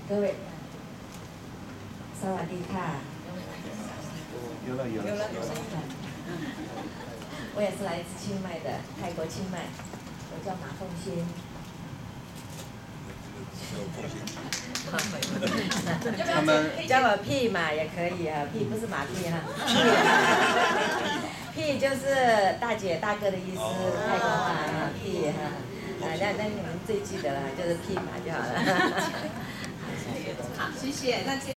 各位，萨瓦迪卡。 有了。 我也是来自清迈的，泰国清迈，我叫马凤仙。 他们叫我屁马也可以啊，屁不是马屁哈，屁就是大姐大哥的意思，泰国话啊，屁哈，那你们最记得了，就是屁马就好了。 好，谢谢。那